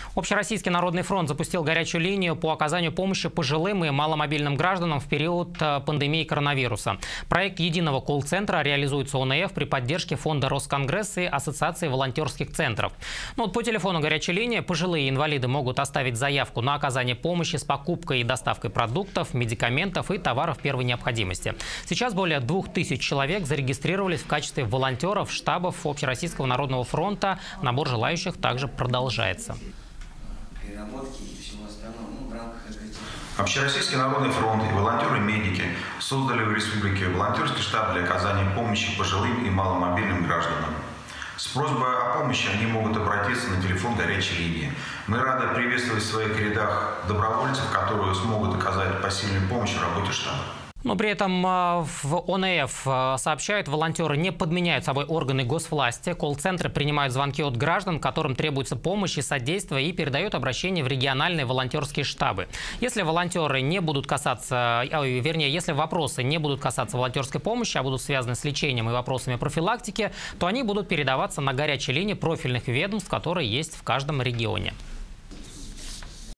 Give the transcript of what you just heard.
Общероссийский народный фронт запустил горячую линию по оказанию помощи пожилым и маломобильным гражданам в период пандемии коронавируса. Проект единого колл-центра реализуется ОНФ при поддержке Фонда Росконгресс и Ассоциации волонтерских центров. По телефону горячей линии пожилые инвалиды могут оставить заявку на оказание помощи с покупкой и доставкой продуктов, медикаментов и товаров первой необходимости. Сейчас более 2000 человек зарегистрировались в качестве волонтеров штабов Общероссийского народного фронта. Набор желающих также продолжается. Общероссийский народный фронт и волонтеры-медики создали в республике волонтерский штаб для оказания помощи пожилым и маломобильным гражданам. С просьбой о помощи они могут обратиться на телефон горячей линии. Мы рады приветствовать в своих рядах добровольцев, которые смогут оказать посильную помощь в работе штаба. Но при этом в ОНФ сообщают, волонтеры не подменяют собой органы госвласти. Колл-центры принимают звонки от граждан, которым требуется помощь и содействие, и передают обращение в региональные волонтерские штабы. Если волонтеры не будут касаться, если вопросы не будут касаться волонтерской помощи, а будут связаны с лечением и вопросами профилактики, то они будут передаваться на горячие линии профильных ведомств, которые есть в каждом регионе.